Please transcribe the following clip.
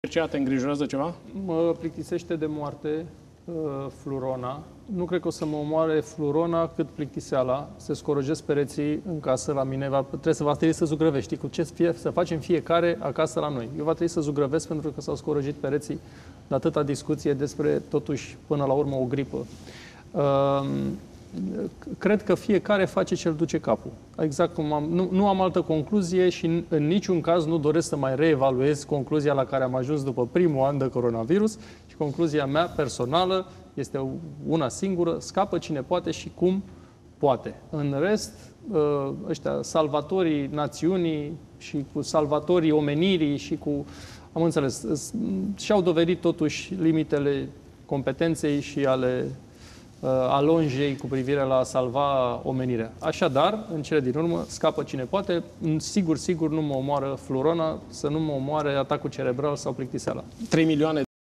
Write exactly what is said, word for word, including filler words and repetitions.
Ce te îngrijorează ceva? Mă plictisește de moarte uh, flurona. Nu cred că o să mă omoare flurona cât plictiseala. Se scorăjesc pereții în casă la mine. Va, trebuie să va trebui să zugrăvești. Știi, cu ce fie, să facem fiecare acasă la noi. Eu va trebui să zugrăvesc pentru că s-au scorăjit pereții de atâta discuție despre, totuși, până la urmă, o gripă. Uh, Cred că fiecare face ce îl duce capul. Exact cum am, nu, nu am altă concluzie și în, în niciun caz nu doresc să mai reevaluez concluzia la care am ajuns după primul an de coronavirus și concluzia mea personală este una singură: scapă cine poate și cum poate. În rest, ăștia, salvatorii națiunii și cu salvatorii omenirii și cu, am înțeles, și-au dovedit totuși limitele competenței și ale alonjei cu privire la a salva omenirea. Așadar, în cele din urmă, scapă cine poate. Sigur, sigur nu mă omoară flurona, să nu mă omoare atacul cerebral sau plictiseala. trei milioane